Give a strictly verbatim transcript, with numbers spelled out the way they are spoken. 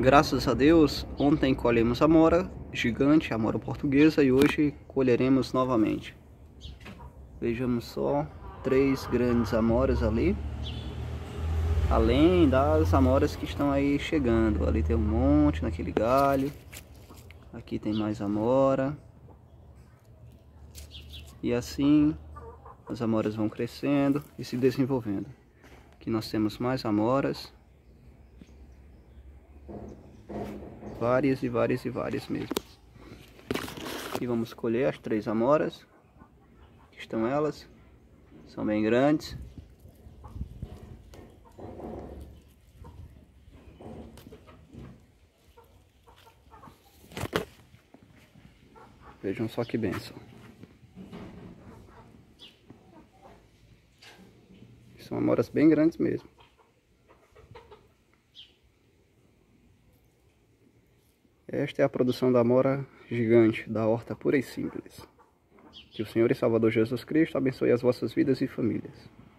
Graças a Deus, ontem colhemos amora gigante, amora portuguesa, e hoje colheremos novamente. Vejamos só, três grandes amoras ali, além das amoras que estão aí chegando. Ali tem um monte naquele galho, aqui tem mais amora, e assim as amoras vão crescendo e se desenvolvendo. Aqui nós temos mais amoras, várias e várias e várias mesmo. Aqui vamos colher as três amoras. Aqui estão elas, são bem grandes. Vejam só que bênção. São amoras bem grandes mesmo. Esta é a produção da amora gigante, da horta pura e simples. Que o Senhor e Salvador Jesus Cristo abençoe as vossas vidas e famílias.